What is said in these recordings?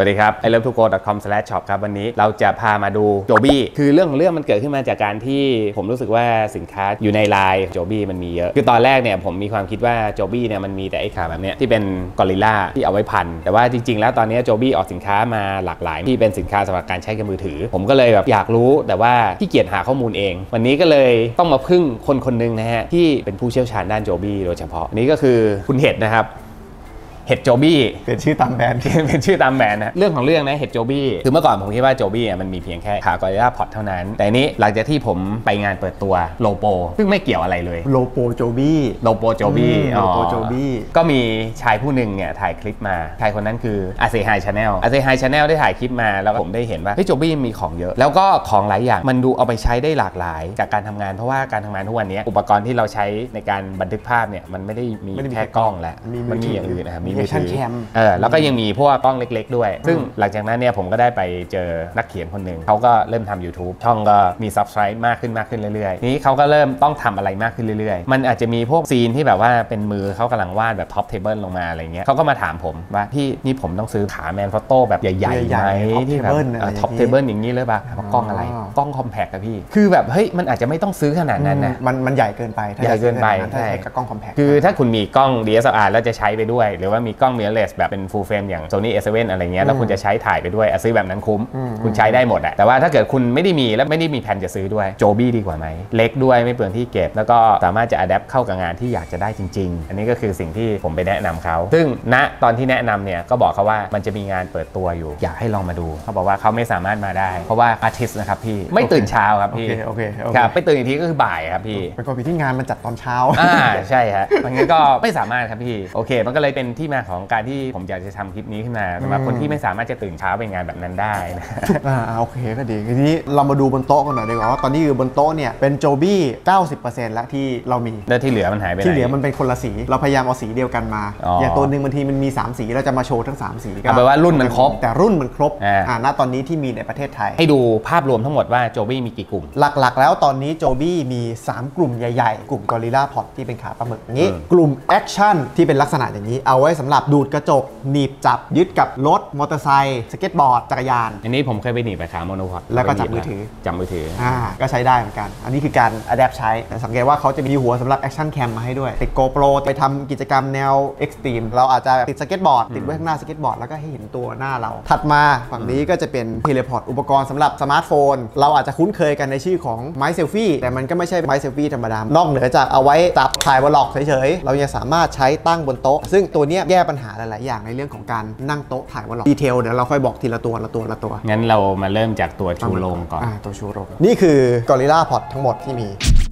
สดีครับ iLoveToGo.com/shop ครับวันนี้เราจะพามาดูโจบี้คือเรื่องของเรื่องมันเกิดขึ้นมาจากการที่ผมรู้สึกว่าสินค้าอยู่ในไลน์โจบี้มันมีเยอะคือตอนแรกเนี่ยผมมีความคิดว่าโจบี้เนี่ยมันมีแต่ไอ้ขาแบบเนี้ยที่เป็นกอริลลาที่เอาไว้พันแต่ว่าจริงๆแล้วตอนนี้โจบี้ออกสินค้ามาหลากหลายที่เป็นสินค้าสำหรับการใช้กับมือถือผมก็เลยแบบอยากรู้แต่ว่าขี้เกียจหาข้อมูลเองวันนี้ก็เลยต้องมาพึ่งคนนึงนะฮะที่เป็นผู้เชี่ยวชาญด้านโจบี้โดยเฉพาะนี่ก็คือคุณเห็ดนะครับเห็ดโจบี้เป็นชื่อตามแบรนด์เป็นชื่อตามแบรนด์นะเรื่องของเรื่องนะเห็ดโจบี้คือเมื่อก่อนผมคิดว่าโจบี้มันมีเพียงแค่ขากอริลลาพอดเท่านั้นแต่นี้หลังจากที่ผมไปงานเปิดตัวโลโปซึ่งไม่เกี่ยวอะไรเลยโลโปโจบี้โลโปโจบี้โลโปโจบี้ก็มีชายผู้หนึ่งเนี่ยถ่ายคลิปมาชายคนนั้นคืออาเซไฮชาแนลได้ถ่ายคลิปมาแล้วผมได้เห็นว่าโจบี้มีของเยอะแล้วก็ของหลายอย่างมันดูเอาไปใช้ได้หลากหลายจากการทำงานเพราะว่าการทำงานทุกวันนี้อุปกรณ์ที่เราใช้ในการบันทึกภาพเนี่ยมันไม่ได้มีแค่กล้องแหละมันมีอย่างอื่นนะครับมีมือถือแล้วก็ยังมีพวกกล้องเล็กๆด้วยซึ่งหลังจากนั้นเนี่ยผมก็ได้ไปเจอนักเขียนคนหนึ่งเขาก็เริ่มทำ YouTube ช่องก็มี Subscribe มากขึ้นเรื่อยๆนี้เขาก็เริ่มต้องทำอะไรมากขึ้นเรื่อยๆมันอาจจะมีพวกซีนที่แบบว่าเป็นมือเขากำลังวาดแบบท็อปเทเบิลลงมาอะไรเงี้ยเขาก็มาถามผมว่าพี่นี่ผมต้องซื้อขาแมนฟอโต้แบบใหญ่ๆไหมที่แบบท็อปเทเบิลอย่างนี้เลยป่ะกล้องอะไรกล้องคอมแพคอะพี่คือแบบเฮ้ยมันอาจจะไม่ต้องซื้อขนาดนั้นนะมันใหญ่เกินไปใหญ่เกินไปใช่กับกล้องคอมแพคคือถ้าคุณมีกล้อง DSLR แล้วจะใช้ไปด้วยหรือว่ามีกล้อง mirrorless แบบเป็น full frame อย่าง Sony A7 อะไรเงี้ยแล้วคุณจะใช้ถ่ายไปด้วยซื้อแบบนั้นคุ้มคุณใช้ได้หมดอะแต่ว่าถ้าเกิดคุณไม่ได้มีและไม่ได้มีแผนจะซื้อด้วยโจบี้ดีกว่าไหมเล็กด้วยไม่เปลืองที่เก็บแล้วก็สามารถจะอัดแอปเข้ากับงานที่อยากจะได้จริงๆอันนี้ก็คือสิ่งที่ผมไปแนะนำเขาซึ่งณตอนที่แนะนำเนี่ยก็บอกเขาว่ามันจะมีงานเปิดตัวอยู่อยากให้ลองมาดูเขาบอกว่าเขาไม่สามารถมาได้เพราะว่าอาร์ติสต์นะครับพี่ไม่ตื่นเช้าครับพี่โอเคครับไปตื่นอีกทีก็คือบ่ายครับพี่เป็นคนที่งานมันจัดตอนเช้าใช่ฮะงั้นก็ไม่สามารถครับพี่โอเคมันก็เลยเป็นที่มาของการที่ผมอยากจะทำคลิปนี้ขึ้นมาสำหรับคนที่ไม่สามารถจะตื่นเช้าไปงานแบบนั้นได้นะโอเคก็ดีทีนี้เรามาดูบนโต๊ะกันหน่อยดีกว่าว่าตอนนี้คือบนโต๊ะเนี่ยเป็นโจบี้ 90% แล้วที่เรามีแล้วที่เหลือมันหายไปไหนที่เหลือมันเป็นคนละสีเราพยายามเอาสีเดียวกันมาอย่างตัวหนึ่งบางทีมันมี3สีเราจะมาโชว์ทั้ง3สีก็แปลว่ารุ่นมันครบแต่รุ่นมันครบณตอนนี้ที่มีในประเทศไทยให้ดูภาพรวมทั้งหมดว่าโจบี้มีกี่กลุ่มหลักๆแล้วตอนนี้โจบี้มี3กลุ่มใหญ่ๆกลุ่มกอริลลาพอดที่เป็นขาปลาหมึกอย่างนี้กลุ่มแอคชั่นที่เป็นลักษณะอย่างนี้เอาไว้สำหรับดูดกระจกหนีบจับยึดกับรถมอเตอร์ไซค์สเก็ตบอร์ดจักรยานอันนี้ผมเคยไปหนีบไปขาโมโนพอดแล้วก็จับมือถือก็ใช้ได้เหมือนกันอันนี้คือการอัดแอปใช้สังเกตว่าเขาจะมีหัวสำหรับแอคชั่นแคมมาให้ด้วยติด GoPro ไปทำกิจกรรมแนวเอ็กซ์ตรีมเราอาจจะติดสเก็ตบอร์ดติดไว้ข้างหน้าสเก็ตบอร์ดแล้วก็ให้เห็นตัวหน้าเราถัดมาฝั่งนี้ก็จะเป็นเทเลพอร์ตอุปกรณ์สำหรับสมาร์ทโฟนเราอาจจะคุ้นเคยกันในชื่อของไม้เซลฟี่แต่มันก็ไม่ใช่ไม้เซลฟี่ธรรมดานอกเหนือจากเอาไว้จับถ่ายวอลล็อกเฉยๆเรายังสามารถใช้ตั้งบนโต๊ะซึ่งตัวนี้แก้ปัญหาหลายๆอย่างในเรื่องของการนั่งโต๊ะถ่ายวอลล็อกดีเทลเดี๋ยวเราค่อยบอกทีละตัวงั้นเรามาเริ่มจากตัวชูโรงก่อนตัวชูโรงนี่คือกอริลลาพอดทั้งหมดที่มี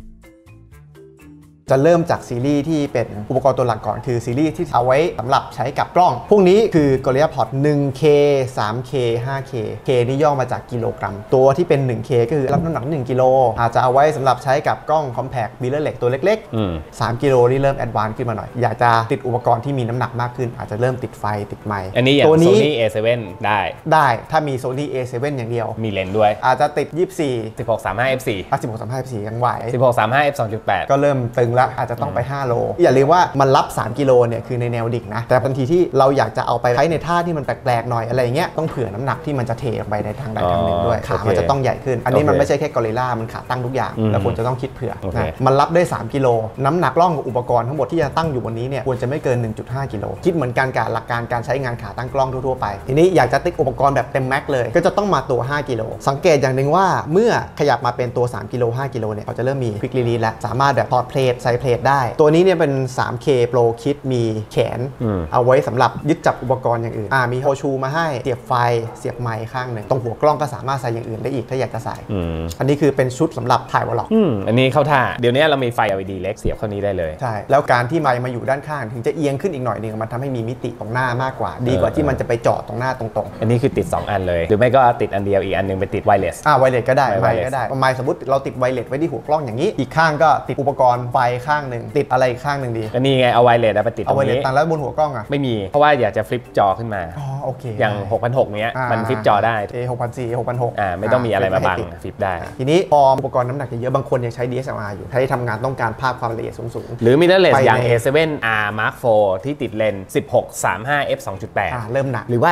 จะเริ่มจากซีรีส์ที่เป็นอุปกรณ์ตัวหลักก่อนคือซีรีส์ที่เอาไว้สำหรับใช้กับกล้องพวกนี้คือ Gorilla Pod 1K 3K 5K K นี่ย่อมาจากกิโลกรัมตัวที่เป็น 1K ก็คือรับน้ำหนัก1กิโลอาจจะเอาไว้สำหรใช้กับกล้อง Compact Mirrorless ตัวเล็กๆ3กิโลนี่เริ่มแอดวานซ์ขึ้นมาหน่อยอยากจะติดอุปกรณ์ที่มีน้ำหนักมากขึ้นอาจจะเริ่มติดไฟติดไมค์อันนี้อย่าง Sony A7 ได้ถ้ามี Sony A7 อย่างเดียวมีเลนส์ด้วยอาจจะติด24 16-35 f4 16-35 f4 ยังไหว 16-35 f2.8 ก็เริ่มตึงแล้วอาจจะต้องไป5โลอย่าลืมว่ามันรับ3กิโลเนี่ยคือในแนวดิ่งนะแต่บางทีที่เราอยากจะเอาไปใช้ในท่าที่มันแปลกๆหน่อยอะไรเงี้ยต้องเผื่อน้ำหนักที่มันจะเทออกไปในทางใดทางหนึ่งด้วยขามันจะต้องใหญ่ขึ้นอันนี้มันไม่ใช่แค่กอริลลามันขาตั้งทุกอย่างแล้วควรจะต้องคิดเผื่อนะมันรับได้3กิโลน้ำหนักกล้องกับอุปกรณ์ทั้งหมดที่จะตั้งอยู่บนนี้เนี่ยควรจะไม่เกิน 1.5 กิโลคิดเหมือนกันกับหลักการการใช้งานขาตั้งกล้องทั่วๆไปทีนี้อยากจะติดอุปกรณ์แบบเต็มแม็กเลยก็จะต้องมาตัว5กิโลสังเกตอย่างหนึ่งว่าเมื่อขยับมาเป็นตัว3กิโล5กิโลเนี่ยเขาจะเริ่มมีควิกรีลีสแล้วสามารถแบบถอดเพลทใส่เพลทได้ตัวนี้เนี่ยเป็น3K Pro Kit มีแขนเอาไว้สำหรับยึดจับอุปกรณ์อย่างอื่นมีโฮชูมาให้เสียบไฟเสียบไมค์ข้างหนึ่งตรงหัวกล้องก็สามารถใส่อย่างอื่นได้อีกถ้าอยากจะใส่อันนี้คือเป็นชุดสำหรับถ่ายวอลล็อกอันนี้เข้าท่าเดี๋ยวนี้เรามีไฟ LED เล็กเสียบเข้านี้ได้เลยใช่แล้วการที่ไมค์มาอยู่ด้านข้างถึงจะเอียงขึ้นอีกหน่อยนึงมันทำให้มีมิติตรงหน้ามากกว่าดีกว่าที่มันจะไปเจาะตรงหน้าตรงๆอันนี้คือติด2อันเลยหรือไม่ก็ติดอันเดียวอีกอันนึงไปติดไวเลสไวเลสก็ได้ไมค์ก็ได้ไมค์สมมติเราติดไวเลสไว้ที่หัวกล้องอย่างนี้อีกข้างก็ติดอุปกรณ์ไฟข้างหนึ่งติดอะไรอีกข้างหนึ่งดีก็นี่ไงเอาไวเลสไปติดตรงนี้เอาไวเลสตั้งแล้วบนหัวกล้องไม่มีเพราะว่าอยากจะฟลิปจอขึ้นมาโอเคอย่าง 6,600 เนี้ยมันฟลิปจอได้ 6,400 6,600 ไม่ต้องมีอะไรมาบังฟลิปได้ทีนี้พออุปกรณ์น้ำหนักเยอะบางคนยังใช้ DSLR อยู่ใช้ทำงานต้องการภาพความละเอียดสูงหรือมิเรอร์เลสอย่าง A7R Mark IV ที่ติดเลนส์16-35 f 2.8 เริ่มหนักหรือว่า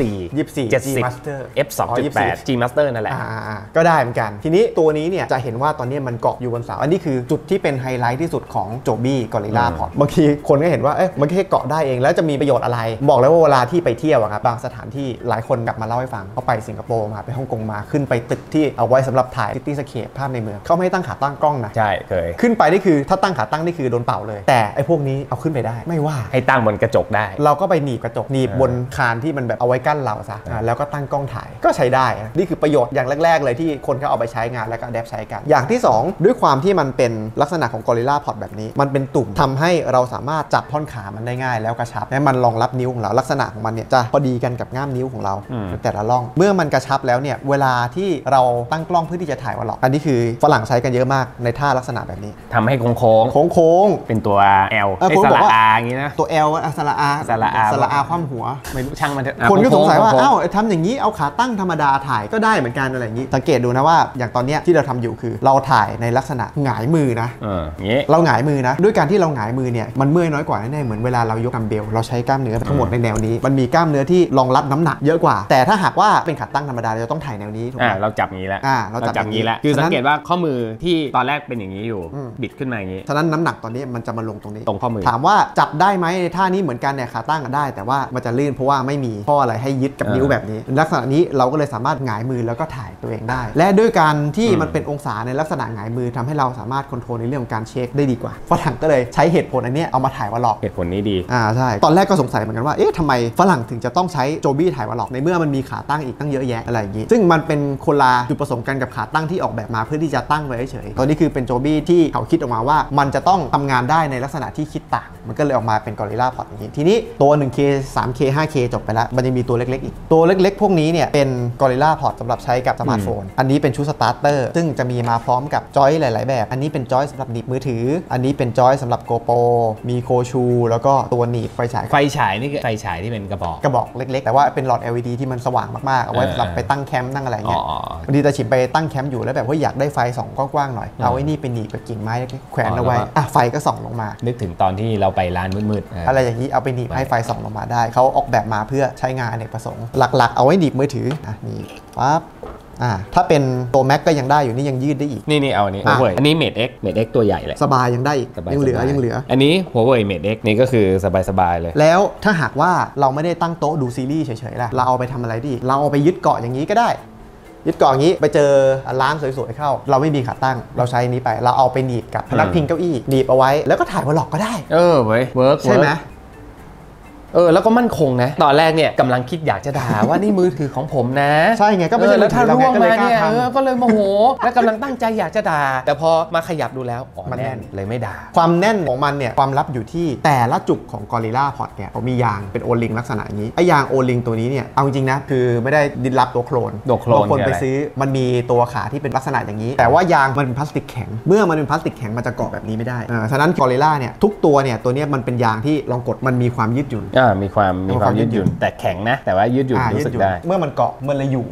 24 70 f 2.8 G Master นั่นแหละก็ได้เหมือนกันทีนี้ตัวนี้เนี่ยจะเห็นว่าตอนนี้มันเกาะอยู่บนเสาอันนี้คือจุดที่เป็นไฮไลท์ที่สุดของ Joby Gorilla Pod บางทีคนก็เห็นว่ามันแค่เกาะได้เองแล้วจะมีประโยชน์อะไรบอกแล้วว่าเวลาที่ไปเที่ยวครับบางสถานที่หลายคนกลับมาเล่าให้ฟังเขาไปสิงคโปร์มาไปฮ่องกงมาขึ้นไปตึกที่เอาไว้สำหรับถ่าย City Scape ภาพในเมืองเขาไม่ให้ตั้งขาตั้งกล้องนะใช่เคยขึ้นไปนี่คือถ้าตั้งขาตั้งนี่คือโดนเป่าเลยแต่ไอ้พวกนี้เอาขึ้นไปได้ไม่ว่าให้ตั้งบนกระจกได้เราก็ไปหนีบกระจกหนีบบนคานที่มันแบบเอาไว้กั้นเราซะแล้วก็ตั้งกล้องถ่ายก็ใช้ได้นี่คือประโยชน์อย่างแรกๆเลยที่คนเขาเอาไปใช้งานแล้วก็แดปใช้กันอย่างที่2ด้วยความที่มันเป็นลักษณะของ Gorilla Pod แบบนี้มันเป็นตุ่มทำให้เราสามารถจับท่อนขามันได้ง่ายแล้วกระชับและมันรองรับนิ้วของเราลักษณะของมันเนี่ยจะพอดีกันกับง่ามนิ้วของเราแต่ละร่องเมื่อมันกระชับแล้วเนี่ยเวลาที่เราตั้งกล้องเพื่อที่จะถ่ายวอลล็อกอันนี้คือฝรั่งใช้กันเยอะมากในท่าลักษณะแบบนี้ทำให้โค้งเป็นตัว L ไอ้สระอาอย่างนี้นะตัว L สระอาคว่ำหัวไม่รู้ช่างมันคนก็สงสัยว่าอ้าวทำอย่างนี้เอาขาตั้งธรรมดาถ่ายก็ได้เหมือนกันอะไรอย่างนี้สังเกตดูนะว่าอย่างตอนนี้ที่เราทำอยู่คือเราถ่ายในลักษณะหงายมือนะเราหงายมือนะด้วยการที่เราหงายมือเนี่ยมันเมื่อยน้อยกว่าแน่ๆเหมือนเวลาเรายกดัมเบลเราใช้กล้ามเนื้อทั้งหมดในแนวนี้มันมีกล้ามเนื้อที่รองรับน้ำหนักเยอะกว่าแต่ถ้าหากว่าเป็นขาตั้งธรรมดาเราต้องถ่ายแนวนี้ถูกไหมเราจับงี้แล้วเราจับงี้แล้วคือสังเกตว่าข้อมือที่ตอนแรกเป็นอย่างนี้อยู่บิดขึ้นมาอย่างนี้ฉะนั้นน้ำหนักตอนนี้มันจะมาลงตรงนี้ตรงข้อมือถามว่าจับได้ไหมท่านี้เหมือนกันเนี่ยขาตั้งได้แต่ว่ามันจะลื่นเพราะว่าไม่มีข้ออะไรให้ยึดกับนิ้วแบบนี้ลักษณะนี้เราก็เลยสามารถหงายมือแล้วก็ถ่ายตัวเองได้และด้วยการที่มันเป็นองศาในลักษณะหงายมือทำให้เราสามารถคอนโทรลในเรื่องของการเช็คได้ดีกว่าฝรั่งก็เลยใช้เหตุผลอันนี้เอามาถ่ายวอลล็อกเหตุผลนี้ดีใช่ตอนแรกก็สงสัยเหมือนกันว่าทำไมฝรั่งถึงจะต้องใช้โจบี้ถ่ายวอลล็อกในเมื่อมันมีขาตั้งอีกตั้งเยอะแยะอะไรอย่างนี้ซึ่งมันเป็นคนละจุดประสงค์กันกับขาตั้งที่ออกแบบมาเพื่อที่จะตั้งไว้เฉยตอนนี้คือเป็นโจบี้ที่เขาคิดออกมาว่ามันจะต้องทำงานได้ในลักษณะที่คิดต่างมันก็เลยออกมาเป็น Gorilla Pod อย่างนี้ทีนี้ตัว 1K 3K 5K จบไปแล้วมันยังมีตัวเล็กๆอีกตัวเล็กๆพวกนี้เนี่ยเป็น Gorilla Pod สำหรับใช้กับสมาร์ทโฟนอันนี้เป็นชุดสตาร์เตอร์ซึ่งจะมีมาพร้อมกับจอยหลายๆแบบอันนี้เป็นจอยสำหรับหนีบมือถืออันนี้เป็นจอยสำหรับ GoPro มีโคชูแล้วก็ตัวหนีบไฟฉายนี่คือไฟฉายที่เป็นกระบอกเล็กๆแต่ว่าเป็นหลอด LED ที่มันสว่างมากๆเอาไว้สำหรับไปตั้งแคมป์ตั้งอะไรเงี้ยบางทีจะฉิมไปตั้งแคมป์อยู่แล้วแบบว่าอยากได้ไฟส่องกว้างๆหน่อยเอาไอ้นี่ไปหนีบกับกิ่งไม้แขวนเอาไว้ไฟก็ส่องลงมานึกถึงตอนที่เราไปร้านมืดๆอะไรอย่างนี้เอาไปหนีบให้ไฟส่องลงมาได้เขาออกแบบมาเพื่อใช้งานอเนกประสงค์หลักๆเอาไว้หนีบมือถือนี่ปั๊บถ้าเป็นตัว Mac ก็ยังได้อยู่นี่ยังยืดได้อีกนี่เอาอันนี้อันนี้ Mate X ตัวใหญ่เลยสบายยังได้อีกยังเหลืออันนี้ Huawei Mate X นี่ก็คือสบายเลยแล้วถ้าหากว่าเราไม่ได้ตั้งโต๊ะดูซีรีส์เฉยๆล่ะเราเอาไปทำอะไรดีเราเอาไปยึดเกาะอย่างนี้ก็ได้ยึดเกาะอย่างนี้ไปเจอร้านสวยๆเข้าเราไม่มีขาตั้งเราใช้นี้ไปเราเอาไปหนีบกับพนักพิงเก้าอี้หนีบเอาไว้แล้วก็ถ่ายวอลล็อกก็ได้เว้ยเวิร์กใช่ไหมแล้วก็มั่นคงนะตอนแรกเนี่ยกำลังคิดอยากจะด่าว่านี่มือถือของผมนะใช่ไงก็ไม่ใช่แล้วถ้าร่วงมาเนี่ยก็เลยโมโหแล้วกำลังตั้งใจอยากจะด่าแต่พอมาขยับดูแล้วมันแน่นเลยไม่ด่าความแน่นของมันเนี่ยความลับอยู่ที่แต่ละจุกของ Gorilla Pod เนี่ยเขามียางเป็นโอลิงลักษณะอย่างนี้ไอ้ยางโอลิงตัวนี้เนี่ยเอาจริงๆนะคือไม่ได้ดินรับตัวโคลนบางคนไปซื้อมันมีตัวขาที่เป็นลักษณะอย่างนี้แต่ว่ายางมันเป็นพลาสติกแข็งเมื่อมันเป็นพลาสติกแข็งมันจะเกาะแบบนี้ไม่ได้ฉะนั้น Gorilla เนี่ยทุกตัวเนี่ยตัวนี้มันเป็นยางที่ลองกดมันมีความยืดหยุ่นมีความยืดหยุ่นแต่แข็งนะแต่ว่ายืดหยุ่นรู้สึกได้เมื่อมันเกาะมันเลยอยู่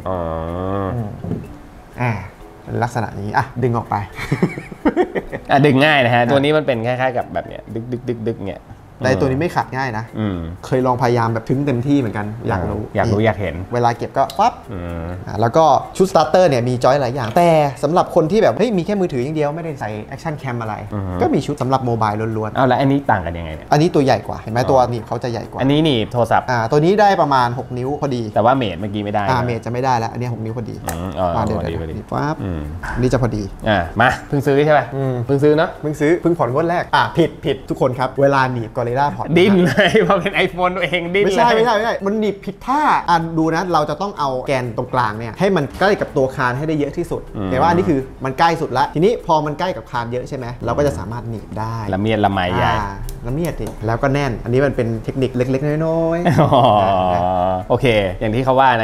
ลักษณะนี้ดึงออกไปดึงง่ายนะฮะตัวนี้มันเป็นคล้ายๆกับแบบเนี้ยดึกเนี่ยแต่ตัวนี้ไม่ขัดง่ายนะเคยลองพยายามแบบถึงเต็มที่เหมือนกันอยากเห็นเวลาเก็บก็ปั๊บแล้วก็ชุดสตาร์เตอร์เนี่ยมีจอยหลายอย่างแต่สำหรับคนที่แบบมีแค่มือถืออย่างเดียวไม่ได้ใส่แอคชั่นแคมอะไรก็มีชุดสำหรับโมบายล้วนๆแล้วอันนี้ต่างกันยังไงเนี่ยอันนี้ตัวใหญ่กว่าเห็นไหมตัวหนีบเขาจะใหญ่กว่าอันนี้หนีบโทรศัพท์ตัวนี้ได้ประมาณ6นิ้วพอดีแต่ว่าเมตรเมื่อกี้ไม่ได้เมตรจะไม่ได้แล้วอันนี้6นิ้วพอดีเดี๋ยวปั๊บนี่จะพอดีมาเพิ่งซื้อใช่ไหมเพิ่งซื้อเนาะเพิ่งผ่อนงวดแรกผิดทุกคนครับเวลาหนีบ Gorilla Pod ดิ้นพอเป็น iPhone ตัวเองดิ้นไม่ใช่มันหนีบผิดท่าดูนะเราจะต้องเอาแกนตรงกลางเนี่ยให้มันใกล้กับตัวคานให้ได้เยอะที่สุดแต่ว่านี่คือมันใกล้สุดแล้วทีนี้พอมันใกล้กับคานเยอะใช่ไหมเราก็จะสามารถหนีบได้ละเมียดละไมใหญ่ละเมียดดิแล้วก็แน่นอันนี้มันเป็นเทคนิคเล็กๆน้อยๆโอเคอย่างที่เขาว่านะครับ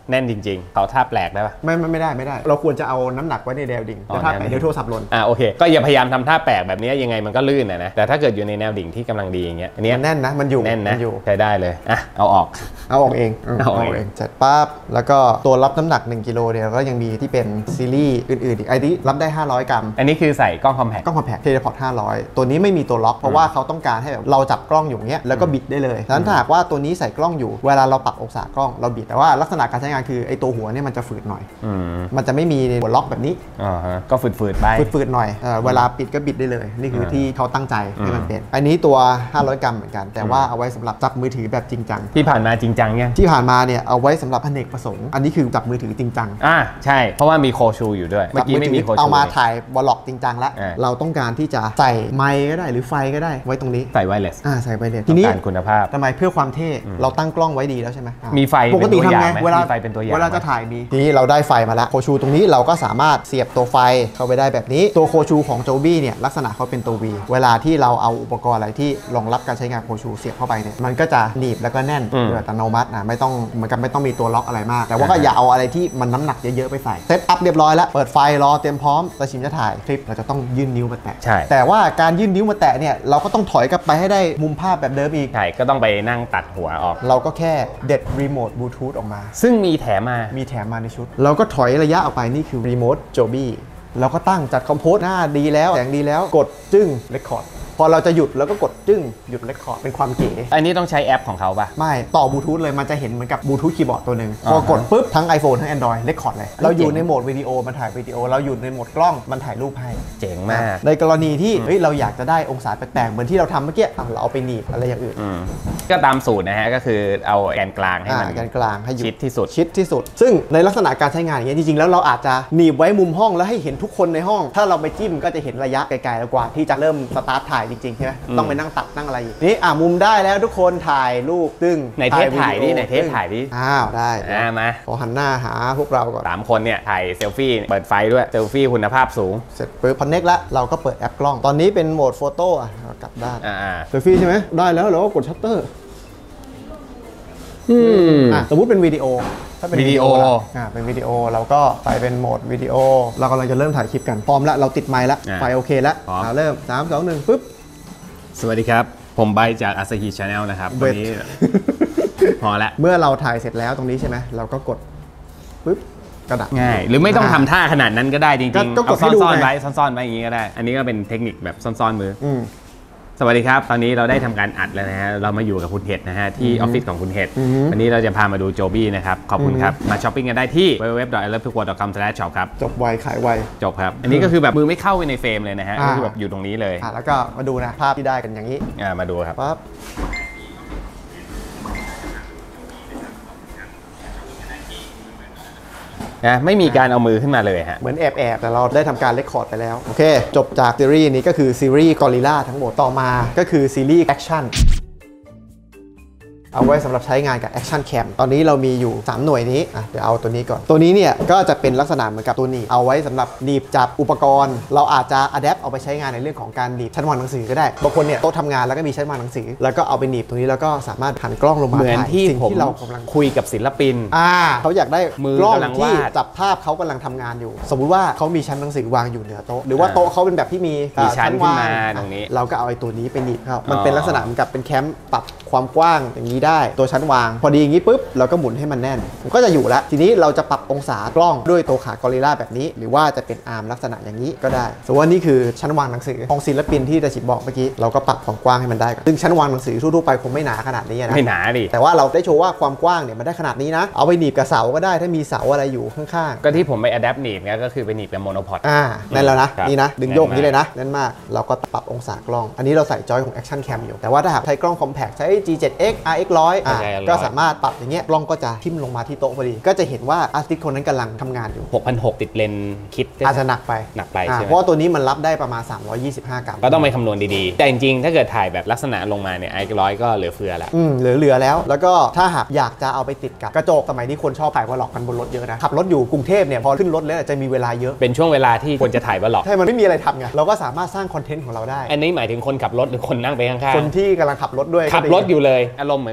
แน่นจริงๆเขาท่าแปลกได้ปะไม่ได้เราควรจะเอาน้ำหนักไว้ในแนวดิ่งแต่ถ้าแปลกเดี๋ยวโทรศัพท์หล่นโอเคก็อย่าพยายามทำท่าแปลกแบบนี้ยังไงมันก็ลื่นนะแต่ถ้าเกิดอยู่ในแนวดิ่งที่กำลังดีอย่างเงี้ยอันนี้แน่นนะมันอยู่แน่นนะใช้ได้เลยเอาออกเองเสร็จปั๊บแล้วก็ตัวรับน้ำหนัก1กิโลเนี่ยก็ยังมีที่เป็นซีรีส์อื่นๆอีกไอ้ที่รับได้500 กรัมอันนี้คือใส่กล้องคอมแพคเทเลพอร์ต500ตัวนี้ไม่มีตัวล็อกเพราะว่าเขาต้องการให้แบบเราจับกล้องอยู่เงี้ยแล้วก็บิดได้เลยดังนั้นถ้าหากว่าตัวนี้ใส่กล้องอยู่เวลาเราปรับองศากล้องเราบิดแต่ว่าลักษณะการใช้งานคือไอ้ตัวหัวเนี่ยมันจะฝืดหน่อยมันจะไม่มีหัวล็อกแบบนี้ก็ฝืดไปฝืดหน่อยเวลาปิดก็บิดได้เลยนี่คือที่เขาตั้งใจให้มันเป็นอันนี้ตัว500 กรัมเหมือนกันแต่ว่าเอาไว้สำหรับจับมือถือแบบจริงจังที่ผ่านมาจริงจังเนี่ยที่ผ่านมาเนี่ยเอาไว้สำหรับอเนกประสงค์อันนี้คือจับมือถือจริงจังใช่เพราะว่ามีโคชูอยู่ด้วยเมื่อกี้ไม่มีโคชูเอามาถ่ายบล็อกจริงจังแล้วเราต้องการที่จะใส่ไมค์ก็ได้หรือไฟก็ได้ไว้ตรงนี้ใส่ไวเลสใส่ไวเลสทีนี้การคุณภาพทำไมเพื่อความเท่เราตั้งกล้องไว้ดีแล้วใช่ไหมมีไฟปกติทำไงเวลาไฟเป็นตัวอย่างเวลาจะถ่ายมีทีนี้เราได้ไฟมาแล้วโคชูตรงนี้เราก็สามารถเสียบตัวไฟเข้าไปได้แบบนี้ตัวโคชูของโจบี้เนี่ยลักษณะเขาเป็นตัว V เวลาที่เราเอาอุปกรณ์อะไรที่รองรับการใช้งานโคชูเสียบเข้าไปเนี่ยมันก็จะหนีบแล้วก็แน่นโดยอัตโนมัติไม่ต้องเหมือนกับไม่ต้องมีตัวล็อกอะไรมากแต่ว่าก็อย่าเอาอะไรที่มันน้ำหนักเยอะๆไปใส่เซตอัพเรียบร้อยแล้วเปิดไฟรอเตรียมพร้อมตะชิมจะถ่ายคลิปเราจะต้องยื่นนิ้วมาแตะแต่ว่าการยื่นนิ้วมาแตะเนี่ยเราก็ต้องถอยกลับไปให้ได้มุมภาพแบบเดิมอีกใช่ก็ต้องไปนั่งตัดหัวออกเราก็แค่เด็ดรีโมทบลูทูธออกมาซึ่งมีแถมมาในชุดเราก็ถอยระยะออกไปนี่คือรีโมทโจบี้เราก็ตั้งจัดคอมโพสหน้าดีแล้วแสงดีแล้วกดจึ้งเรคคอร์ดพอเราจะหยุดแล้วก็กดจึ้งหยุดเรคคอร์ดเป็นความเก๋อันนี้ต้องใช้แอปของเขาปะไม่ต่อบลูทูธเลยมันจะเห็นเหมือนกับบลูทูธคีย์บอร์ดตัวหนึ่งพอกดปุ๊บทั้ง iPhone ทั้ง Android เรคคอร์ดเลยเราอยู่ในโหมดวิดีโอมันถ่ายวิดีโอเราอยู่ในโหมดกล้องมันถ่ายรูปให้เจ๋งมากในกรณีที่เราอยากจะได้องศาแปลกๆเหมือนที่เราทำเมื่อกี้เราเอาไปหนีบอะไรอย่างอื่นก็ตามสูตรนะฮะก็คือเอาแกนกลางให้มันแกนกลางให้ชิดที่สุดซึ่งในลักษณะการใช้งานอย่างนี้จริงๆแล้วเราอาจจะหนีบไว้มุมห้องแล้วให้เห็นทุกคนในห้องถ้าเราไปจิ้มก็จะเห็นระยะไกลๆแล้วกว่าที่จะเริ่มสตาร์ทถ่ายจริงๆใช่ไหมต้องไปนั่งตัดนั่งอะไรนี่มุมได้แล้วทุกคนถ่ายรูปตึ้งในเทปถ่ายดิได้มาขอหันหน้าหาพวกเราก่อน 3 คนเนี่ยถ่ายเซลฟี่เปิดไฟด้วยเซลฟี่คุณภาพสูงเสร็จปุ๊บคอนเน็กแล้วเราก็เปิดแอปกล้องตอนนี้เป็นโหมดโฟโต้กลับด้านเซลฟี่ใช่ไหมได้แล้วเราก็กดชัตเตอร์สมมุติเป็นวิดีโอถ้าเป็นวิดีโอเป็นวิดีโอเราก็ใส่เป็นโหมดวิดีโอเรากำลังจะเริ่มถ่ายคลิปกันพร้อมแล้วเราติดไมค์แล้วไฟโอเคแล้วเริ่ม3 2 1ปุ๊บสวัสดีครับผมใบจาก Asahi Channel นะครับวันนี้พอละเมื่อเราถ่ายเสร็จแล้วตรงนี้ใช่ไหมเราก็กดปุ๊บกระดาษง่ายหรือไม่ต้องทำท่าขนาดนั้นก็ได้จริงๆเอาซ่อนๆไว้อย่างนี้ก็ได้อันนี้ก็เป็นเทคนิคแบบซ่อนๆมือสวัสดีครับตอนนี้เราได้ทำการอัดแล้วนะฮะเรามาอยู่กับคุณเห็ดนะฮะที่ออฟฟิศของคุณเห็ดวันนี้เราจะพามาดูโจบี้นะครับขอบคุณครับมาช้อปปิ้งกันได้ที่ www.ilovetukworld.com/shop ครับจบไวขายไวจบครับอันนี้ก็คือแบบมือไม่เข้าไปในเฟรมเลยนะฮะก็คือแบบอยู่ตรงนี้เลยแล้วก็มาดูนะภาพที่ได้กันอย่างนี้มาดูครับปั๊บไม่มีการเอามือขึ้นมาเลยฮะเหมือนแอบแต่เราได้ทำการเรคคอร์ดไปแล้วโอเคจบจากซีรีส์นี้ก็คือซีรีส์กอริลลาทั้งหมดต่อมาก็คือซีรีส์แอคชั่นเอาไว้สำหรับใช้งานกับ Action Cam ตอนนี้เรามีอยู่3หน่วยนี้เดี๋ยวเอาตัวนี้ก่อนตัวนี้เนี่ยก็จะเป็นลักษณะเหมือนกับตัวหนีบเอาไว้สำหรับหนีบจับอุปกรณ์เราอาจจะอัดแอปเอาไปใช้งานในเรื่องของการหนีบชั้นวางหนังสือก็ได้บางคนเนี่ยโต๊ะทำงานแล้วก็มีชั้นวางหนังสือแล้วก็เอาไปหนีบตรงนี้แล้วก็สามารถหันกล้องลงมาเหมือนที่เรากำลังคุยกับศิลปินเขาอยากได้กล้องที่จับภาพเขากำลังทำงานอยู่สมมุติว่าเขามีชั้นหนังสือวางอยู่เหนือโต๊ะหรือว่าโต๊ะเขาเป็นแบบที่มีชั้นวางตรงนี้เราก็เอาไอ้ตัวนี้ไปหนีบเขามันเป็นลักษณะเหมือนกับเป็นแคมป์ปรับความกว้างอย่างนี้ได้ตัวชั้นวางพอดีอย่างนี้ปุ๊บเราก็หมุนให้มันแน่นมันก็จะอยู่แล้วทีนี้เราจะปรับองศากล้องด้วยตัวขากอริลลาแบบนี้หรือว่าจะเป็นอาร์มลักษณะอย่างนี้ก็ได้สมมติว่านี่คือชั้นวางหนังสือของศิลปินที่ตะชิบบอกเมื่อกี้เราก็ปรับความกว้างให้มันได้ซึ่งชั้นวางหนังสือทั่วๆไปคงไม่หนาขนาดนี้นะไม่หนาดิแต่ว่าเราได้โชว์ว่าความกว้างเนี่ยมันได้ขนาดนี้นะเอาไปหนีบกับเสาก็ได้ถ้ามีเสาอะไรอยู่ข้างๆก็ที่ผมไปอะแดปหนีบเนี่ยก็คือไปหนีบกับโมโนพอดนั่นแล้วนะนี่นะดึงโยกนี้เลยนะนั่นมากเราก็ปรับองศากล้องอันนี้เราใส่จอยของ Action Cam อยู่แต่ว่าถ้าหากใช้กล้อง Compact ใช้ G7X RX100 ก็สามารถปรับอย่างเงี้ยกล้องก็จะทิ่มลงมาที่โต๊ะพอดีก็จะเห็นว่าอาร์ติสต์คนนั้นกำลังทำงานอยู่ 6,600 ติดเลนคิดอาจจะหนักไปใช่ไหมเพราะตัวนี้มันรับได้ประมาณ325 กรัมก็ต้องไปคำนวณดีๆแต่จริงๆถ้าเกิดถ่ายแบบลักษณะลงมาเนี่ยRX100ก็เหลือเฟือแล้วเหลือแล้วก็ถ้าหากอยากจะเอาไปติดกับกระจกสมัยนี้คนชอบถ่ายวอลล็อกกันบนรถเยอะนะขับรถอยู่กรุงเทพเนี่ยพอขึ้นรถแล้วจะมีเวลาเยอะเป็นช่วงเวลาที่ควรจะถ่ายวอลล็อกใช่มันไม่มีอะไรทำไงเราก็สามารถสร้างคอนเทนต์ของเราได้อันนี้หมายถึงคนขับรถหรือคนนั่งไปข้างๆคนที่กำลังขับรถด้วยขับรถอยู่เลยอารมณ์เหมือน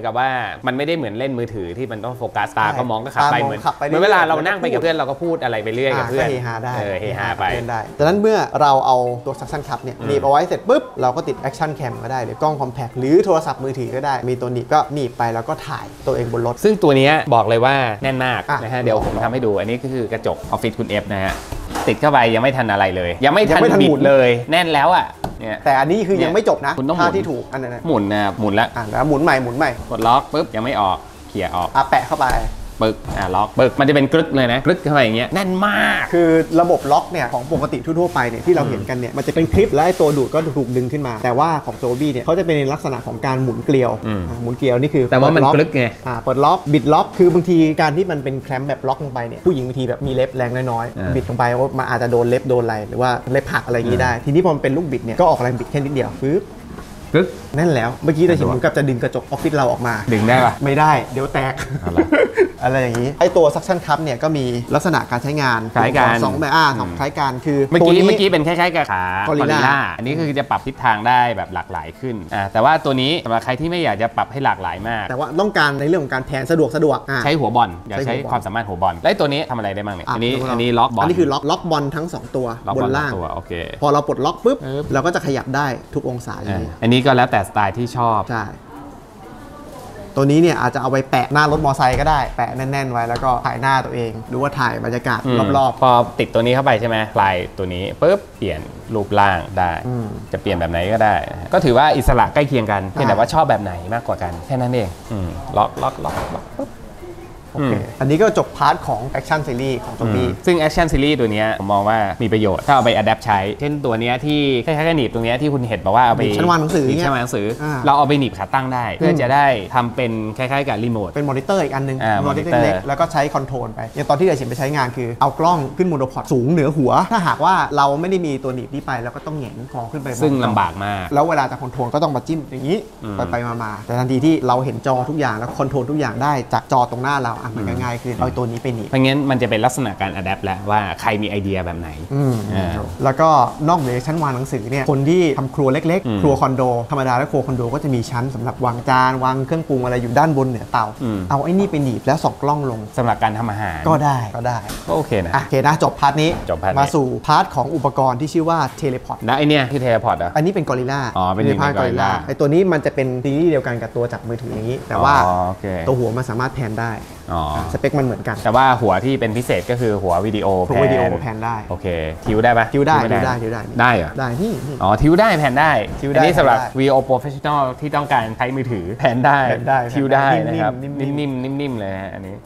อนกับว่ามันไม่ได้เหมือนเล่นมือถือที่มันต้องโฟกัสตาก็มองก็ขับไปเหมือนขับไปเวลาเรานั่งไปกับเพื่อนเราก็พูดอะไรไปเรื่อยกับเพื่อนเฮฮาได้เฮฮาไปได้ดังนั้นเมื่อเราเอาตัว suction cup เนี่ยหนีบเอาไว้เสร็จปุ๊บเราก็ติด action cam ก็ได้หรือกล้อง compact หรือโทรศัพท์มือถือก็ได้มีตัวหนีบก็หนีบไปแล้วก็ถ่ายตัวเองบนรถซึ่งตัวนี้บอกเลยว่าแน่นมากอ่ะนะฮะเดี๋ยวผมทำให้ดูอันนี้ก็คือกระจกออฟฟิศคุณเอฟนะฮะติดเข้าไปยังไม่ทันอะไรเลย ยังไม่ทันบิดเลยแน่นแล้วอ่ะเนี่ยแต่อันนี้คือยังไม่จบนะคุณต้องหมุนท่าที่ถูกอันนั้นนะหมุนนะหมุนแล้วแล้วหมุนใหม่กดล็อกปุ๊บยังไม่ออกเขี่ยออกแปะเข้าไปปึกล็อกปึกมันจะเป็นกรึกเลยนะกรึกเข้าไปอย่างเงี้ยแน่นมากคือระบบล็อกเนี่ยของปกติทั่วๆไปเนี่ยที่เราเห็นกันเนี่ยมันจะเป็นคลิปและไอ้ตัวดูดก็ถูกดึงขึ้นมา แต่ว่าของโจบี้เนี่ยเขาจะเป็นในลักษณะของการหมุนเกลียวหมุนเกลียวนี่คือแต่ว่ามันกรึกไงเปิดล็อกบิดล็อกคือบางทีการที่มันเป็นแคลมแบบล็อกลงไปเนี่ยผู้หญิงบางทีแบบมีเล็บแรงน้อยๆบิดลงไปมันอาจจะโดนเล็บโดนอะไรหรือว่าเล็บหักอะไรอย่างนี้ได้ทีนี้พอมันเป็นลูกบิดเนี่ยก็ออกแรงบิดแค่นิดเดียวปึ๊บกึกนั่นแล้วเมื่อกี้เราเห็นเหมือนกับจะดึงกระจกออฟฟิศเราออกมาดึงได้ปะไม่ได้เดี๋ยวแตก อะไรอย่างนี้ไอตัว suction cup เนี่ยก็มีลักษณะการใช้งานคล้ายกันสองแบบสองคล้ายกันคือเมื่อกี้เป็นคล้ายๆกับขากอริลลาอันนี้คือจะปรับทิศทางได้แบบหลากหลายขึ้นแต่ว่าตัวนี้สำหรับใครที่ไม่อยากจะปรับให้หลากหลายมากแต่ว่าต้องการในเรื่องของการแทนสะดวกใช้หัวบอลอย่าใช้ความสามารถหัวบอลแล้วตัวนี้ทำอะไรได้บ้างเนี่ยอันนี้ล็อกบอลอันนี้คือล็อกบอลทั้ง2ตัวบนล่างโอเคพอเราปลดล็อกปุ๊บเราก็จะขยับได้ทุกองศาอย่างนี้อันนี้ก็แล้วแต่สไตล์ที่ชอบใช่ตัวนี้เนี่ยอาจจะเอาไปแปะหน้ารถมอไซค์ก็ได้แปะแน่นๆไว้แล้วก็ถ่ายหน้าตัวเองหรือว่าถ่ายบรรยากาศรอบๆพอติดตัวนี้เข้าไปใช่ไหมปลายตัวนี้ปุ๊บเปลี่ยนรูปร่างได้จะเปลี่ยนแบบไหนก็ได้ก็ถือว่าอิสระใกล้เคียงกันเพียงแต่ว่าชอบแบบไหนมากกว่ากันแค่นั้นเองล็อกปุ๊บโอเคอันนี้ก็จบพาร์ทของ Action Series ของตัวนี้ซึ่ง Action Series ตัวนี้ผมมองว่ามีประโยชน์ถ้าเอาไป adapt ใช้เช่นตัวนี้ที่คล้ายๆกับหนีบตรงนี้ที่คุณเห็นบอกว่าเอาไปชั้นวางหนังสือชั้นวางหนังสือเราเอาไปหนีบขาตั้งได้เพื่อจะได้ทำเป็นคล้ายๆกับรีโมทเป็นมอนิเตอร์อีกอันนึงมอนิเตอร์เล็กแล้วก็ใช้คอนโทรลไปอย่างตอนที่เราเห็นไปใช้งานคือเอากล้องขึ้นโมโนพอดสูงเหนือหัวถ้าหากว่าเราไม่ได้มีตัวหนีบนี้ไปเราก็ต้องแหงนคอขึ้นไปซึ่งลำบากมากแล้วเวลาจะคอนโทรลก็ต้องมาจิ้มอย่างนี้ไปมาแต่ทันทีที่เราเห็นจอทุกอย่างแล้วคอนโทรลทุกอย่างได้จากจอตรงหน้าเรามันก็ง่ายขึ้นเอาตัวนี้ไปหนีบเพราะงั้นมันจะเป็นลักษณะการอัดแอปแล้วว่าใครมีไอเดียแบบไหนแล้วก็นอกเหนือชั้นวางหนังสือเนี่ยคนที่ทำครัวเล็กๆครัวคอนโดธรรมดาแล้วครัวคอนโดก็จะมีชั้นสำหรับวางจานวางเครื่องปรุงอะไรอยู่ด้านบนเหนือเตาเอาไอ้นี่ไปหนีบแล้วส่องกล้องลงสำหรับการทำอาหารก็ได้ก็โอเคนะจบพาร์ทนี้มาสู่พาร์ทของอุปกรณ์ที่ชื่อว่าเทเลพอร์ตแล้วไอเนี่ยคือเทเลพอร์ตอันนี้เป็นกอริลลาเป็นพาร์ทกอริลลาไอตัวนี้มันจะเป็นซีรีส์เดียวกันกับตัวจับมือถืออย่างนี้แต่ว่าตัวหัวมันสามารถแพนได้สเปคมันเหมือนกันแต่ว่าหัวที่เป็นพิเศษก็คือหัววิดีโอแพนได้โอเคทิวได้ปะทิวได้ได้เหรอได้นี่ทิวได้แพนได้อันนี้สำหรับ VO Professional ที่ต้องการใช้มือถือแพนได้ทิวได้นะครับนิ่มๆเลยฮะอันนี้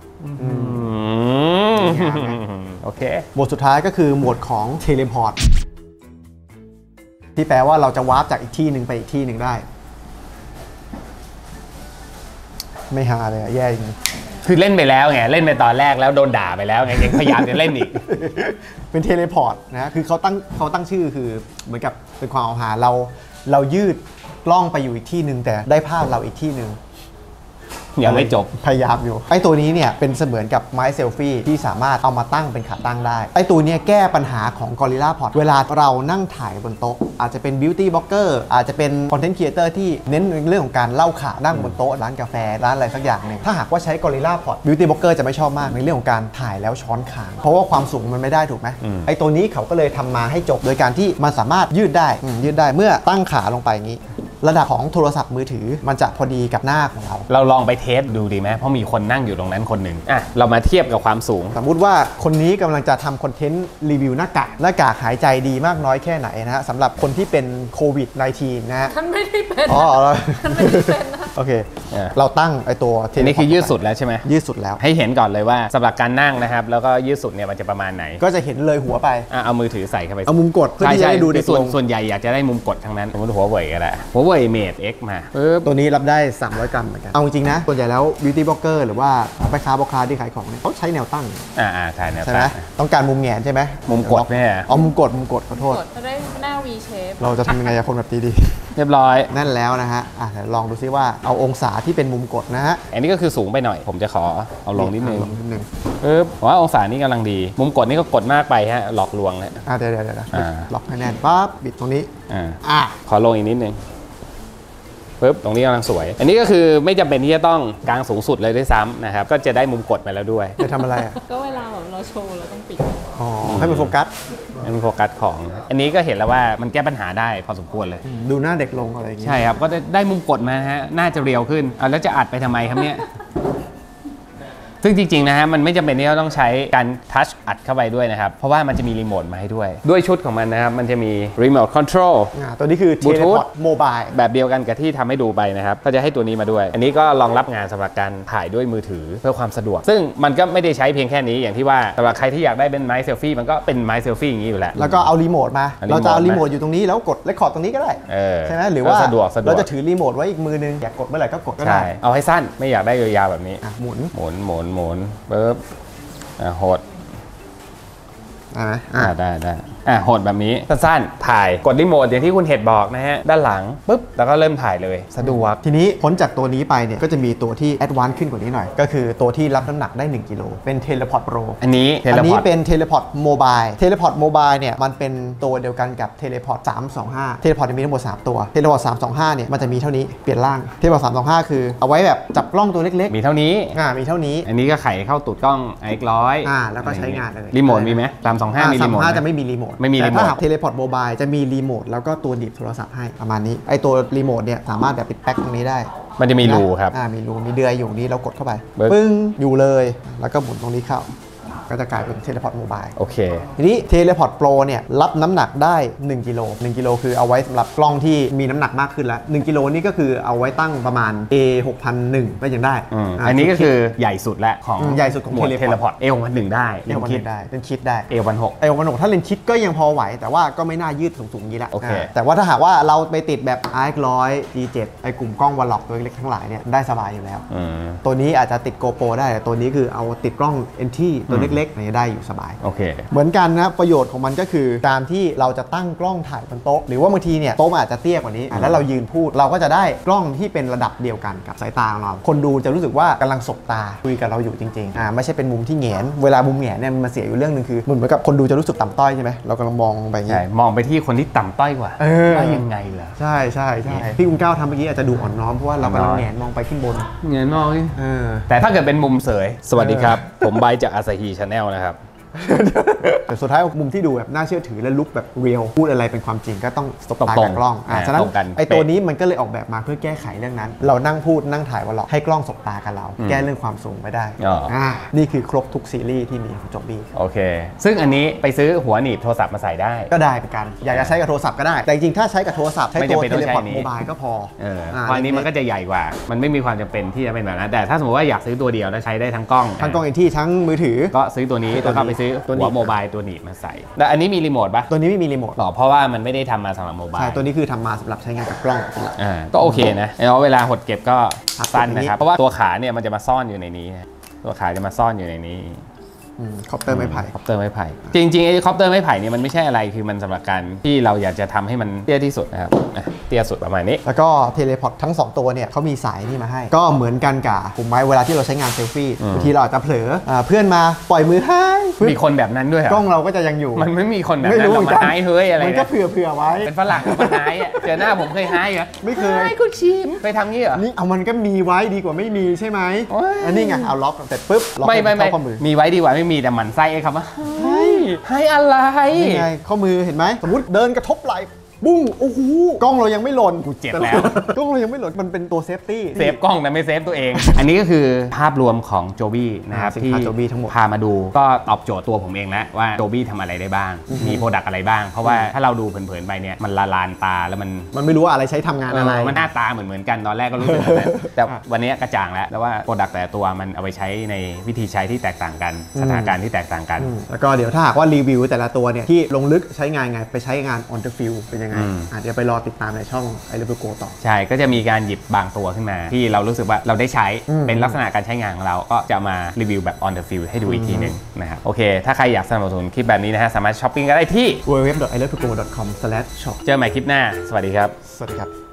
โอเคโหมดสุดท้ายก็คือโหมดของเทเลพอร์ตที่แปลว่าเราจะวาร์ปจากอีกที่หนึ่งไปอีกที่หนึ่งได้ไม่ฮาเลยแย่จริงคือเล่นไปแล้วไงเล่นไปตอนแรกแล้วโดนด่าไปแล้วไงยังพยายามจะเล่นอีกเป็นเทเลพอร์ตนะคือเขาตั้งชื่อคือเหมือนกับเป็นความเอาหาเรายืดกล้องไปอยู่อีกที่หนึ่งแต่ได้ภาพเราอีกที่หนึ่งยังไม่จบพยายามอยู่ไอ้ตัวนี้เนี่ยเป็นเสมือนกับไม้เซลฟี่ที่สามารถเอามาตั้งเป็นขาตั้งได้ไอ้ตัวนี้แก้ปัญหาของ Gorilla Pod เวลาเรานั่งถ่ายบนโต๊ะอาจจะเป็น Beauty Blogger อาจจะเป็น Content Creator ที่เน้นในเรื่องของการเล่าข่าวนั่งบนโต๊ะร้านกาแฟร้านอะไรสักอย่างนึงถ้าหากว่าใช้ Gorilla Pod Beauty Blogger จะไม่ชอบมากในเรื่องของการถ่ายแล้วช้อนคางเพราะว่าความสูงมันไม่ได้ถูกไหมไอ้ตัวนี้เขาก็เลยทำมาให้จบโดยการที่มันสามารถยืดได้เมื่อตั้งขาลงไปอย่างนี้ระดับของโทรศัพท์มือถือมันจะพอดีกับหน้าของเราลองไปเทสดูดีไหมเพราะมีคนนั่งอยู่ตรงนั้นคนหนึ่งเรามาเทียบกับความสูงสมมุติว่าคนนี้กำลังจะทำคอนเทนต์รีวิวหน้ากากหายใจดีมากน้อยแค่ไหนนะฮะสำหรับคนที่เป็นโควิด -19 นะฮะท่านไม่ได้เป็นท่านไม่ได้เป็นนะโอเคเราตั้งไอตัวนี่คือยืดสุดแล้วใช่ไหมยืดสุดแล้วให้เห็นก่อนเลยว่าสำหรับการนั่งนะครับแล้วก็ยืดสุดเนี่ยมันจะประมาณไหนก็จะเห็นเลยหัวไปเอามือถือใส่เข้าไปเอามุมกดเพื่อที่จะได้ดูในส่วนใหญ่อยากจะได้มุมกดทั้งนั้นสมมติหัวเว่ยก็ได้หัวเว่ยเมด X มาตัวนี้รับได้300 กรัมเหมือนกันเอาจริงนะส่วนใหญ่แล้ว Beauty Blogger หรือว่าแม่ค้าพ่อค้าที่ขายของเนี่ยเขาใช้แนวตั้งใช่แนวตั้งต้องการมุมแหงนใช่ไหมมุมกดเนี่ยมุมกดขอโทษจะได้หน้า V shape เราจะทำยังไงกับคนแบบนี้ดีเรียบร้อยนั่นแล้วนะฮะลองดูซิว่าเอาองศาที่เป็นมุมกดนะฮะอันนี้ก็คือสูงไปหน่อยผมจะขอเอาลงนิดนึงผมว่าองศานี้กำลังดีมุมกดนี่ก็กดมากไปฮะหลอกลวงเลยเดี๋ยวล็อกให้แน่นปั๊บบิดตรงนี้ขอลงอีกนิดนึงปึ๊บตรงนี้กำลังสวย อันนี้ก็คือไม่จำเป็นที่จะต้องกางสูงสุดเลยด้วยซ้ำนะครับก็จะได้มุมกดไปแล้วด้วยไปทำอะไรอ่ะก็เวลาแบบเราโชว์เราต้องปิดอ๋อให้มันโฟกัสให้มันโฟกัสของอันนี้ก็เห็นแล้วว่ามันแก้ปัญหาได้พอสมควรเลยดูหน้าเด็กลงอะไรอย่างเงี้ยใช่ครับก็ได้มุมกดมาฮะน่าจะเรียวขึ้นแล้วจะอัดไปทำไมครับเนี่ย ซึ่งจริงๆนะฮะมันไม่จำเป็นที่จะต้องใช้การทัชอัดเข้าไปด้วยนะครับเพราะว่ามันจะมีรีโมทมาให้ด้วยชุดของมันนะครับมันจะมีรีโมทคอนโทรลตัวนี้คือ Bluetooth Teleport Mobile แบบเดียวกันกับที่ทำให้ดูไปนะครับก็จะให้ตัวนี้มาด้วย อันนี้ก็รองรับงานสำหรับการถ่ายด้วยมือถือเพื่อความสะดวก ซึ่งมันก็ไม่ได้ใช้เพียงแค่นี้อย่างที่ว่าสำหรับใครที่อยากได้เป็นไม้เซลฟี่มันก็เป็นไม้เซลฟี่อย่างนี้อยู่แล้วแล้วก็เอารีโมทมาเอารีโมทเราจะเอารีโมทอยู่ตรงนี้แล้วกดเรคคอร์ดตรงนี้ก็ได้ ใช่ไหมหรือว่าก็สะดวกเราจะถือรีโมทไว้อีกมือนึงอยากกดเมื่อไหร่ก็กดก็ได้ใช่เอาให้สั้นไม่อยากได้ยาวๆแบบนี้หมุนหมุนปึ๊บโหดได้ไหมได้โหดแบบนี้สั้นๆถ่ายกดรีโมทอย่างที่คุณเห็ดบอกนะฮะด้านหลังปุ๊บแล้วก็เริ่มถ่ายเลยสะดวกทีนี้พ้นจากตัวนี้ไปเนี่ยก็จะมีตัวที่แอดวานซ์ขึ้นกว่านี้หน่อย ก็คือตัวที่รับน้ำหนักได้ 1 กิโลเป็น Teleport Pro อันนี้อันนี้ Teleport เป็น Teleport Mobile Teleport Mobile เนี่ยมันเป็นตัวเดียวกันกับ Teleport 325 Teleport มีทั้งหมด3ตัว Teleport 325เนี่ยมันจะมีเท่านี้เปลี่ยนร่าง Teleport 325 คือเอาไว้แบบจับกล้องตัวเล็กมีเท่านี้ๆมีเท่านี้อันนี้ก็ไขเข้าตูดกล้อง X100 แล้วก็ใช้งานเลยรีโมทมีไหม325มีรีโมท 325จะไม่มีรีโมทไม่มีรีโมทแต่ถ้าหาก Teleport Mobile จะมีรีโมทแล้วก็ตัวหนีบโทรศัพท์ให้ประมาณนี้ไอตัวรีโมทเนี่ยสามารถแบบปิดแป๊กตรงนี้ได้มันจะมีรูครับมีรูมีเดือยอยู่นี้เรากดเข้าไปปึ๊บปึ้งอยู่เลยแล้วก็หมุนตรงนี้เข้าก็จะกลายเป็น Teleport Mobile โอเคทีนี้ Teleport Pro เนี่ยรับน้ำหนักได้1กิโล1กิโลคือเอาไว้สำหรับกล้องที่มีน้ำหนักมากขึ้นแล้ว1กิโลนี่ก็คือเอาไว้ตั้งประมาณ A 6001ก็ยังได้อันนี้ก็คือใหญ่สุดแล้วของใหญ่สุดของหมวด Teleport Teleport A61 ได้เอวมันได้เป็นคิดได้ A16 ถ้าเลนส์ชิดก็ยังพอไหวแต่ว่าก็ไม่น่ายืดสูงๆอย่างนี้แหละโอเคแต่ว่าถ้าหากว่าเราไปติดแบบ R100 G7 ไอกลุ่มกล้องวอลล็อกตัวเล็กๆทั้งหลายเนี่ยได้สบายอยู่แล้ว ตัวนี้อาจจะติด GoPro ได้แต่ตัวนี้คือเอาติดกล้อง NT ตัวเล็กๆเนี่ยได้อยู่สบาย โอเคเหมือนกันนะประโยชน์ของมันก็คือการที่เราจะตั้งกล้องถ่ายบนโต๊ะหรือว่าบางทีเนี่ยโต๊ะมันอาจจะเตี้ยกว่านี้แล้วเรายืนพูดเราก็จะได้กล้องที่เป็นระดับเดียวกันกับสายตาของเราคนดูจะรู้สึกว่ากำลังสบตาคุยกับเราอยู่จริงๆไม่ใช่เป็นมุมที่แหงนเวลามุมแหงนเนี่ยมันเสียอยู่เรื่องนึงคือเหมือนกับคนดูจะรู้สึกต่ำต้อยใช่ไหมเรากำลังมองไปอย่างนี้ใช่มองไปที่คนที่ต่ำต้อยกว่าว่ายังไงล่ะใช่ที่คุณก้าวทำเมื่อกี้อาจจะดูอ่อนน้อมเพราะว่าเรากำลังแหงนมองไปขึ้นบนเงินมองแต่ถ้าเกิดเป็นมุมเสยสวัสดีครับผมไบจากอาซาฮีชาแนลนะครับแต่สุดท้ายมุมที่ดูแบบน่าเชื่อถือและลุคแบบเรียลพูดอะไรเป็นความจริงก็ต้องสบตากับกล้องฉะนั้นไอตัวนี้มันก็เลยออกแบบมาเพื่อแก้ไขเรื่องนั้นเรานั่งพูดนั่งถ่ายวอลล็อกให้กล้องสบตากับเราแก้เรื่องความสูงไม่ได้นี่คือครบทุกซีรีส์ที่มีของJoby โอเคซึ่งอันนี้ไปซื้อหัวหนีบโทรศัพท์มาใส่ได้ก็ได้เป็นการอยากจะใช้กับโทรศัพท์ก็ได้แต่จริงๆถ้าใช้กับโทรศัพท์ใช้ตัว Teleport Mobile ก็พอเพราะอันนี้มันก็จะใหญ่กว่ามันไม่มีความจำเป็นที่จะเป็นแบบนั้นแต่ถ้าสมมติว่าอยากซื้อตัวเดียวแล้วใช้ได้ทั้งกล้องที่ทั้งมือถือก็ซื้อตัวนี้แล้วก็ไปซื้อหัวโมบายตัวหนีบมาใส่แล้วอันนี้มีรีโมทปะตัวนี้ไม่มีรีโมทหรอเพราะว่ามันไม่ได้ทำมาสำหรับโมบายใช่ตัวนี้คือทำมาสำหรับใช้งานกับกล้องก็โอเคนะแล้วเวลาหดเก็บก็สั้นนะครับเพราะว่าตัวขาเนี่ยมันจะมาซ่อนอยู่ในนี้ตัวขาจะมาซ่อนอยู่ในนี้คอปเตอร์ไม้ไผ่จริงๆไอ้คอปเตอร์ไม้ไผ่เนี่ยมันไม่ใช่อะไรคือมันสำหรับการที่เราอยากจะทำให้มันเตี้ยที่สุดนะครับเตี้ยสุดประมาณนี้แล้วก็เทเลพอร์ตทั้ง2ตัวเนี่ยเขามีสายนี่มาให้ก็เหมือนกันกับกลุ่มไม้เวลาที่เราใช้งานเซลฟี่บางทีเราอาจจะเผลอเพื่อนมาปล่อยมือให้มีคนแบบนั้นด้วยกล้องเราก็จะยังอยู่มันไม่มีคนแบบนั้นเรามาหายเฮ้ยอะไรมันก็เผื่อไว้เป็นฝรั่งมาหายเจอหน้าผมเคยหายเหรอไม่เคยคุณชิมไปทำงี้เหรอนี่เอามันก็มีไว้ดีกว่าไม่มีใช่ไหมอันนี้ไงเอาล็อกเสร็จปุ๊บไม่มีไว้ดีกว่าไม่มีแต่มันไส้คำว่าให้อะไรนี่ไงข้อมือเห็นไหมสมมติเดินกระทบไหล่บุ้งโอ้โหกล้องเรายังไม่หล่นกูเจ็บแล้วกล้องเรายังไม่หล่นมันเป็นตัวเซฟตี้เซฟกล้องแต่ไม่เซฟตัวเองอันนี้ก็คือภาพรวมของJobyนะครับที่ Jobyทั้งหมดพามาดูก็ตอบโจทย์ตัวผมเองแล้วว่าJobyทำอะไรได้บ้างมีโปรดักต์อะไรบ้างเพราะว่าถ้าเราดูเผินๆไปเนี่ยมันละลานตาแล้วมันไม่รู้ว่าอะไรใช้ทำงานอะไรมันหน้าตาเหมือนกันตอนแรกก็รู้สึกแต่วันนี้กระจ่างแล้วว่าโปรดักต์แต่ตัวมันเอาไปใช้ในวิธีใช้ที่แตกต่างกันสถานการณ์ที่แตกต่างกันแล้วก็เดี๋ยวถ้าหากว่ารีวิวแต่ละตัวเนี่ยที่ลงลึกใช้งานไงไปใช้งาน on the field เป็นยังไงเดี๋ยวไปรอติดตามในช่อง I Love Go ต่อใช่ก็จะมีการหยิบบางตัวขึ้นมาที่เรารู้สึกว่าเราได้ใช้เป็นลักษณะการใช้งานของเราก็จะมารีวิวแบบ on the field ให้ดูอีกทีหนึ่งนะครับโอเคถ้าใครอยากสนับสนุนคลิปแบบนี้นะฮะสามารถช้อปปิ้งก็ได้ที่ www.ilovegogo.com/shop เจอใหม่คลิปหน้าสวัสดีครับสวัสดีครับ